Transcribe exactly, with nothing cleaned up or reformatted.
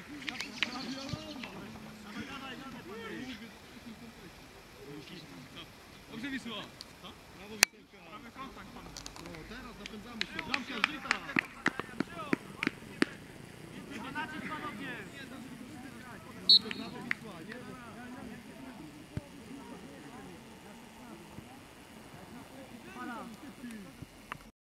Dobrze Wisła. Brawo Wisłka. Mamy kontakt pan. No teraz napędzamy się. Bramka żyta. Nacisk panowie!